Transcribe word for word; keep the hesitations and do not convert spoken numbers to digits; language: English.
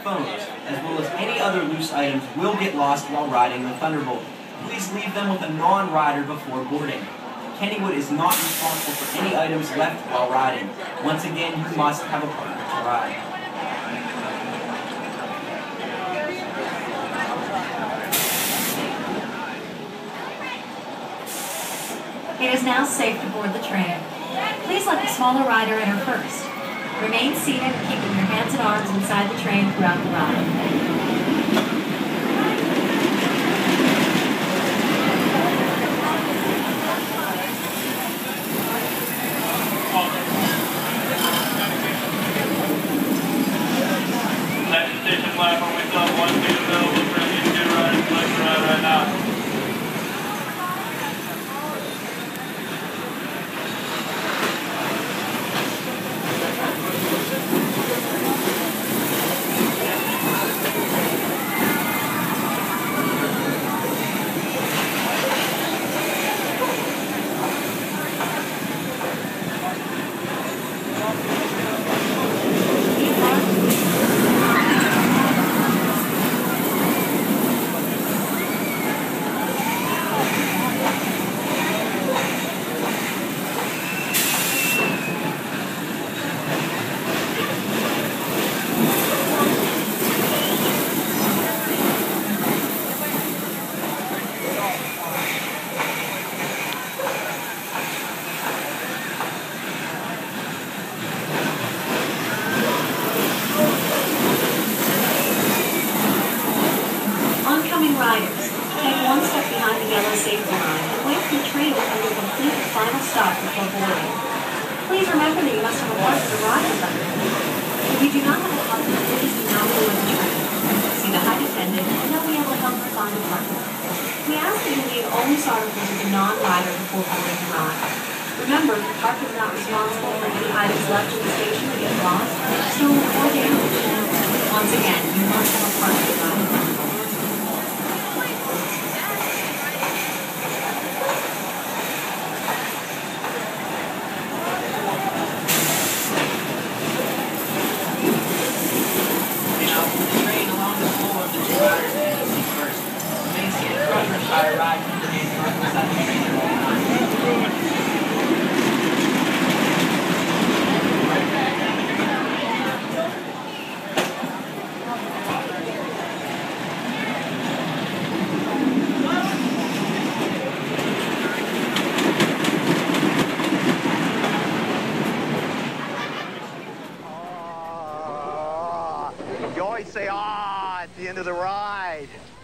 phones, as well as any other loose items, will get lost while riding the Thunderbolt. Please leave them with a non-rider before boarding. Kennywood is not responsible for any items left while riding. Once again, you must have a partner to ride. It is now safe to board the train. Please let the smaller rider enter first. Remain seated, keeping your hands and arms inside the train throughout the ride. Station platform, we still have one seat available for you to ride and select the ride right now. Riders, take one step behind the yellow safety line and wait for the train to come to a complete and final stop before boarding. Please remember that you must have a partner to ride with them. If you do not have a partner, please do not board the train. See the flight attendant and they'll be able to help you find a partner. We ask that you leave all loose articles with a non-rider before boarding the ride. Remember, the park is not responsible for any items left in the station that get lost, stolen, or damaged. Once again, you must have a partner to ride with them. I ride from the main north side of the train at all times. You always say, ah, at the end of the ride.